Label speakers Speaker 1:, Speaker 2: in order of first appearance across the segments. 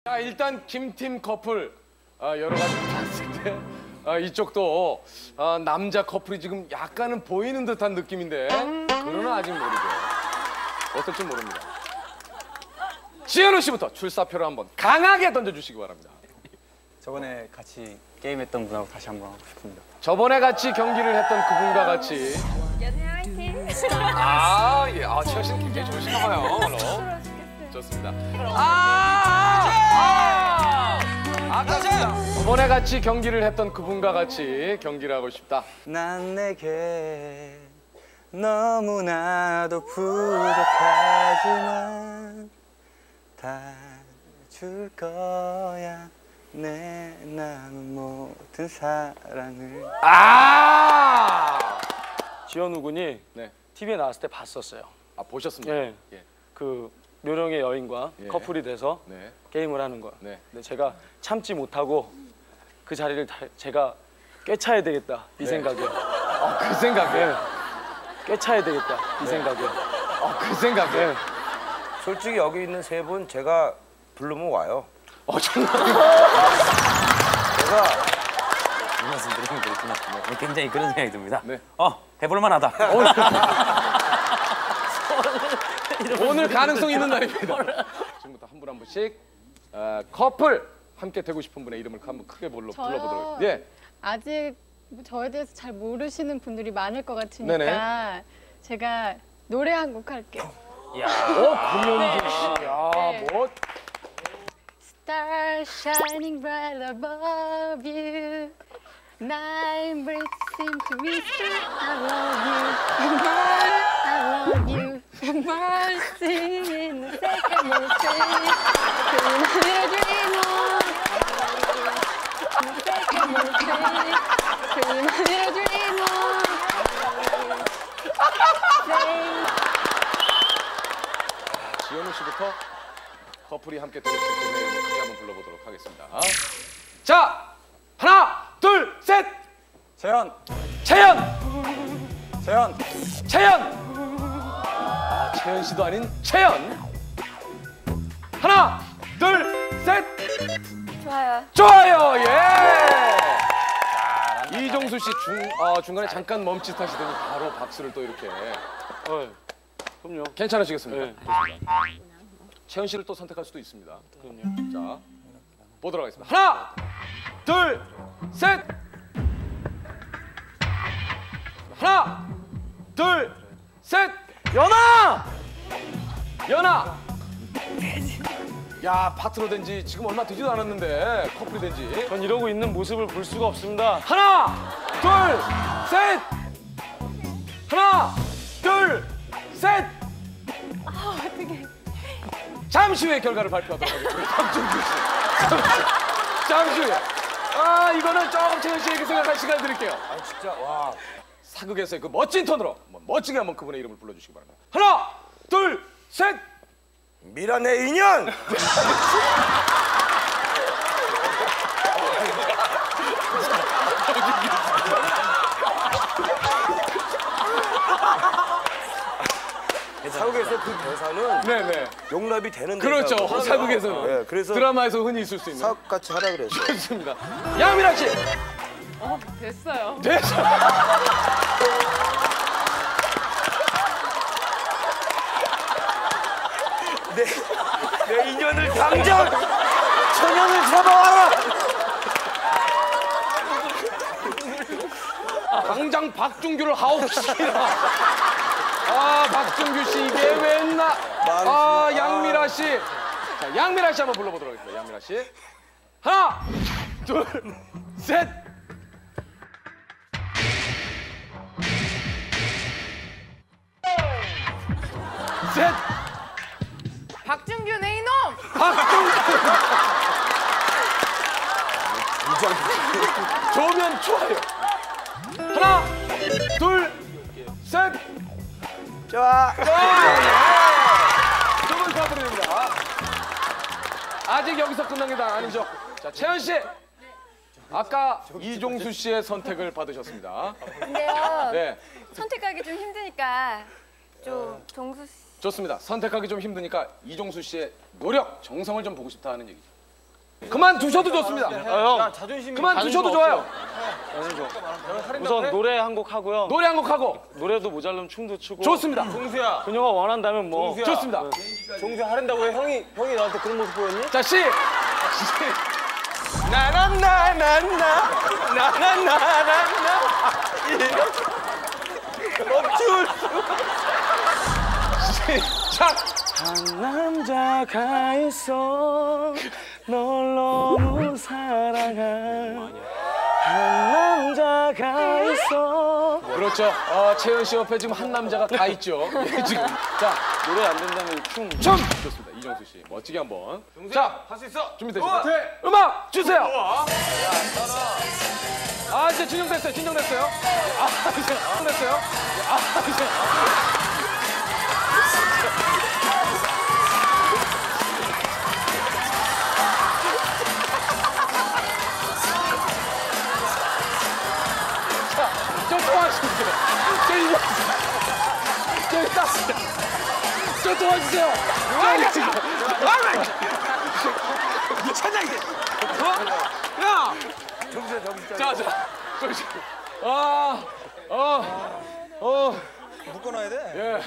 Speaker 1: 자, 일단 김팀 커플 여러 가지 봤을 때 이쪽도 남자 커플이 지금 약간은 보이는 듯한 느낌인데 그러나 아직 모르죠. 어떨지 모릅니다. 지현우 씨부터 출사표를 한번 강하게 던져주시기 바랍니다.
Speaker 2: 저번에 같이 게임했던 분하고 다시 한번 하고 싶습니다.
Speaker 1: 저번에 같이 경기를 했던 그분과 같이.
Speaker 3: 연애 화이팅!
Speaker 1: 예. 지현 씨는 굉장히 좋으신가 봐요. 좋습니다. 저번에 같이 경기를 했던 그분과 같이 경기를 하고 싶다.
Speaker 2: 난 내게 너무나도 부족하지만 다 줄 거야 내 남은 모든 사랑을.
Speaker 4: 지현우 군이
Speaker 1: 네.
Speaker 4: TV에 나왔을 때 봤었어요.
Speaker 1: 보셨습니까?
Speaker 4: 예.
Speaker 1: 예.
Speaker 4: 그 묘령의 여인과
Speaker 1: 예.
Speaker 4: 커플이 돼서
Speaker 1: 네.
Speaker 4: 게임을 하는 거.
Speaker 1: 네.
Speaker 4: 근데 제가 참지 못하고 그 자리를 제가 꿰차야 되겠다 이 생각에.
Speaker 1: 그 생각에.
Speaker 4: 꿰차야 되겠다 이 생각에.
Speaker 1: 그 생각에.
Speaker 5: 솔직히 여기 있는 세 분 제가 부르면 와요.
Speaker 1: 정말.
Speaker 5: 제가
Speaker 6: 이 말씀 드리면 그렇구나. 굉장히 그런 생각이 듭니다.
Speaker 1: 네.
Speaker 6: 해볼만하다.
Speaker 1: 오늘 가능성 있는 날입니다. 지금부터 한 분 한 분씩 커플 함께 되고 싶은 분의 이름을 한번 크게 불러보도록. 예.
Speaker 7: 아직 저에 대해서 잘 모르시는 분들이 많을 것 같으니까
Speaker 1: 네네.
Speaker 7: 제가 노래 한 곡 할게요.
Speaker 1: 공연진 씨. 뭐.
Speaker 7: Star shining bright above you, nine breaths seem to whisper I love you, I love you, my singing the second mistake, dream on, the second mistake, dream on.
Speaker 1: 지현우 씨부터 커플이 함께 되고 싶은 분의 이름을 크게 한번 불러보도록 하겠습니다. 자, 하나, 둘, 셋.
Speaker 2: 재현!
Speaker 1: 채연.
Speaker 2: 재현!
Speaker 1: 채연 씨도 아닌 채연. 하나, 둘, 셋. 좋아요. 예. 이종수 씨 중간에 잠깐 멈칫하시더니 바로 박수를 또 이렇게.
Speaker 4: 그럼요.
Speaker 1: 괜찮으시겠습니까?
Speaker 4: 네.
Speaker 1: 채연 씨를 또 선택할 수도 있습니다.
Speaker 4: 그럼요.
Speaker 1: 자, 보도록 하겠습니다. 하나, 둘, 셋. 하나, 둘, 셋. 연아. 야, 파트너 된 지 지금 얼마 되지도 않았는데 커플이 된 지.
Speaker 4: 전 이러고 있는 모습을 볼 수가 없습니다.
Speaker 1: 하나, 둘, 셋. 하나, 둘, 셋.
Speaker 7: 어떻게?
Speaker 1: 잠시 후에 결과를 발표하도록 하겠습니다. 박준규 씨. 잠시 후에. 이거는 조금 채연 씨에게 생각할 시간 드릴게요.
Speaker 5: 진짜 와.
Speaker 1: 사극에서의 그 멋진 톤으로 한번 멋지게 한번 그분의 이름을 불러주시기 바랍니다. 하나, 둘, 셋.
Speaker 5: 미란의 인연. 사극에서 그 대사는
Speaker 1: 네네.
Speaker 5: 용납이 되는
Speaker 1: 그렇죠.
Speaker 5: 대사거든요.
Speaker 1: 사극에서는.
Speaker 5: 네, 그래서
Speaker 1: 드라마에서 흔히 있을 수 있는.
Speaker 5: 사극같이 하라 그랬어요.
Speaker 1: 좋습니다. 양미라 씨.
Speaker 7: 됐어요.
Speaker 1: 됐어.
Speaker 5: 내 인연을 당장 천연을 잡아와라.
Speaker 1: 당장 박준규를 하옵시라. 박준규 씨 이게 왜 있나? 양미라 씨. 자, 양미라 씨 한번 불러보도록 하겠습니다. 양미라 씨. 하나, 둘, 셋. 셋.
Speaker 3: 박준규 내 이놈!
Speaker 1: 좋으면 좋아요. 하나, 둘, 셋.
Speaker 5: 좋아.
Speaker 1: 두분 가버립니다. 아직 여기서 끝난 게 아니죠. 자, 채연 씨. 아까 이종수 씨의 선택을 받으셨습니다.
Speaker 3: 근데요,
Speaker 1: 네,
Speaker 3: 선택하기 좀 힘드니까 좀 종수 씨.
Speaker 1: 좋습니다. 선택하기 좀 힘드니까 이종수 씨의 노력, 정성을 좀 보고 싶다 하는 얘기죠. 그만 두셔도 좋습니다.
Speaker 4: 형,
Speaker 1: 그만 두셔도 좋아요.
Speaker 4: 우선 노래 한 곡 하고요.
Speaker 1: 노래 한 곡 하고
Speaker 4: 노래도 모자르면 춤도 추고.
Speaker 1: 좋습니다.
Speaker 2: 종수야.
Speaker 4: 그녀가 원한다면 뭐.
Speaker 1: 좋습니다.
Speaker 2: 종수 하란다고 해. 형이 나한테 그런 모습 보였니?
Speaker 1: 자, 씨. 시작.
Speaker 4: 한 남자가 있어 널 너무 사랑한 한 남자가 있어.
Speaker 1: 그렇죠. 채연 씨 옆에 지금 한 남자가 다 있죠. 예, 지금. 자,
Speaker 4: 노래 안 된다면 춤.
Speaker 1: 춤. 좋습니다. 이정수 씨. 멋지게 한번. 자,
Speaker 2: 할 수 있어.
Speaker 1: 준비되셨나요? 음악 주세요. 이제 진정됐어요. 진정됐어요. 이제 진정됐어요. 이제. 좀 도와주세요. 좀 도와주세요. 미쳤나 이게? 야! 자, 정신.
Speaker 2: 묶어놔야 돼.
Speaker 1: 예.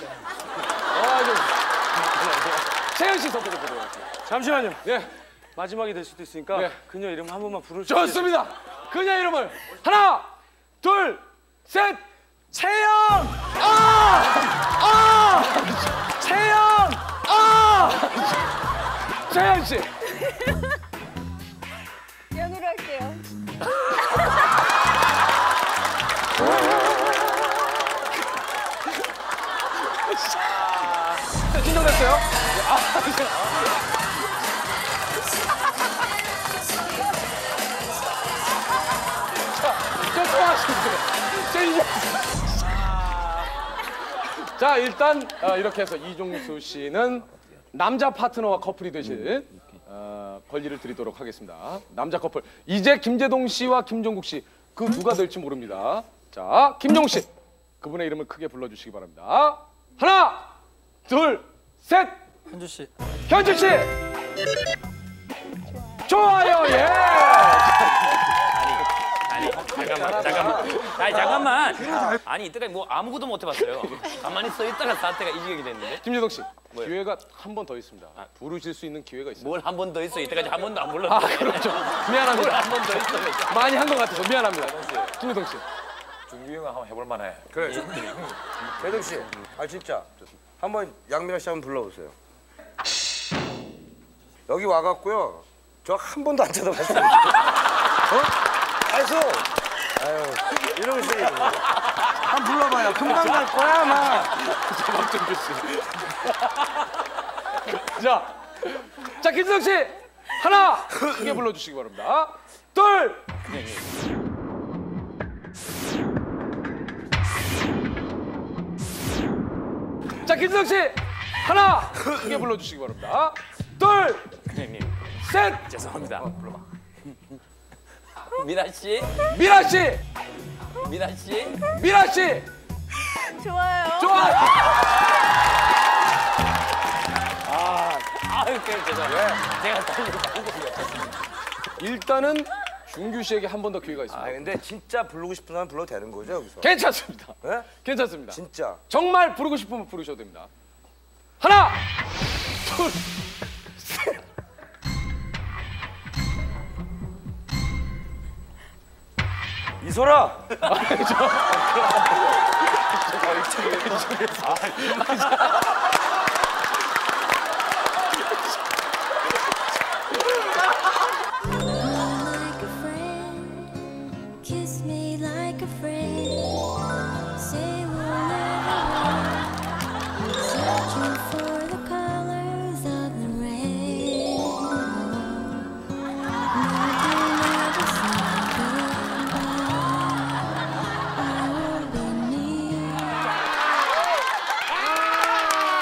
Speaker 1: 채연 씨 선택해 보도록 하겠습니다.
Speaker 4: 잠시만요.
Speaker 1: 예.
Speaker 4: 마지막이 될 수도 있으니까
Speaker 1: 네.
Speaker 4: 그녀 이름 한 번만 부를 수 있어요?
Speaker 1: 좋습니다. 그녀 이름을 하나, 둘, 셋.
Speaker 4: 채연!
Speaker 1: 채연! 채연 씨.
Speaker 3: 연으로 할게요.
Speaker 1: 진정됐어요? 좀 도와주세요. 자, 일단 이렇게 해서 이종수 씨는 남자 파트너와 커플이 되실 권리를 드리도록 하겠습니다. 남자 커플. 이제 김재동 씨와 김종국 씨 그 누가 될지 모릅니다. 자, 김종국 씨. 그분의 이름을 크게 불러주시기 바랍니다. 하나, 둘, 셋.
Speaker 2: 현주 씨.
Speaker 1: 현주 씨. 좋아요. 예.
Speaker 6: 잠깐만. 아니 이때까지 뭐 아무것도 못 해봤어요. 가만히 서 있다가 사태가 이 지경이 됐는데.
Speaker 1: 김재동 씨. 기회가 한 번 더 있습니다. 부르실 수 있는 기회가 있습니다.
Speaker 6: 뭘 한 번 더 있어. 이때까지 한 번도 안 불렀는데.
Speaker 1: 그렇죠. 미안합니다.
Speaker 6: 한 번 더 있어.
Speaker 1: 많이 한 것 같아서 미안합니다. 김재동 씨.
Speaker 5: 준규 형아 한번 해볼 만해. 그래. 재동 씨. 진짜. 한번 양미라 씨 한번 불러보세요. 여기 와갖고요. 저 한 번도 안 쳐다봤어요. 계속. 이러고 있어요. 한번 불러봐요. 금방 갈 거야 아마.
Speaker 1: 박정규 씨. 자, 김재동 씨. 하나, 크게 불러주시기 바랍니다. 둘. 자, 김재동 씨. 하나, 크게 불러주시기 바랍니다. 둘.
Speaker 6: 형님
Speaker 1: 셋.
Speaker 6: 죄송합니다. 미라 씨,
Speaker 1: 미라 씨.
Speaker 6: 미라 씨.
Speaker 1: 미라 씨.
Speaker 3: 좋아요.
Speaker 1: 좋아요.
Speaker 6: 아유 죄송합니다. 제가 떨리고
Speaker 1: 일단은 준규 씨에게 한 번 더 기회가 있습니다.
Speaker 5: 근데 진짜 부르고 싶은 사람 불러도 되는 거죠 여기서?
Speaker 1: 괜찮습니다.
Speaker 5: 네?
Speaker 1: 괜찮습니다.
Speaker 5: 진짜.
Speaker 1: 정말 부르고 싶으면 부르셔도 됩니다. 하나, 둘, 셋.
Speaker 5: 이소라.
Speaker 8: Like a friend, kiss me like a friend. Say we'll never end. Searching for the colors of the rainbow. Never say goodbye. I will be near.